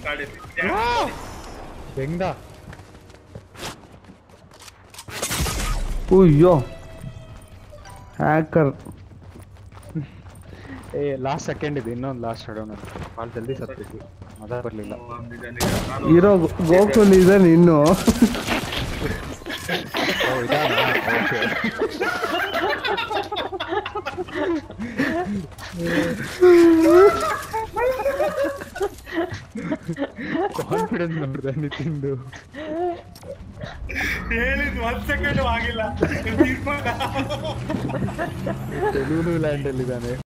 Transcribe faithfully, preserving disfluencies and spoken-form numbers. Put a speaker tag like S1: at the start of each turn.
S1: ಹೆಂಗ
S2: ಅಯ್ಯೋ ಹ್ಯಾಕರ್.
S1: ಏ ಲಾಸ್ಟ್ ಸೆಕೆಂಡ್ ಇದೆ, ಇನ್ನೊಂದು ಲಾಸ್ಟ್ ಶಡೌನ್ ಅಂತ ಭಾಳ ಜಲ್ದಿ ಸತ್ಬಿಟ್ವಿ, ಮಜಾ ಬರಲಿಲ್ಲ.
S2: ಇರೋ ಗೋಕುಲ್ ಇದ್ದಾನೆ ಇನ್ನು.
S1: ಕಾನ್ಫಿಡೆನ್ಸ್ ನೋಡಿದೆ ನಿತಿಂದು.
S3: ಹೇಳಿದ್ ಒಂದ್ ಸೆಕೆಂಡ್ ಆಗಿಲ್ಲ.
S1: ತೆಲುಗು ಲ್ಯಾಂಡ್ ಅಲ್ಲಿ ಇದ್ದಾನೆ.